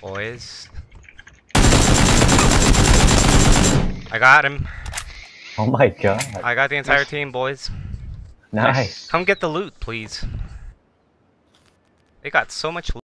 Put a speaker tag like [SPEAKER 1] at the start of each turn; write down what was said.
[SPEAKER 1] boys. I got him.
[SPEAKER 2] Oh my god.
[SPEAKER 1] I got the entire team, boys.
[SPEAKER 2] Nice.
[SPEAKER 1] Come get the loot, please. They got so much loot.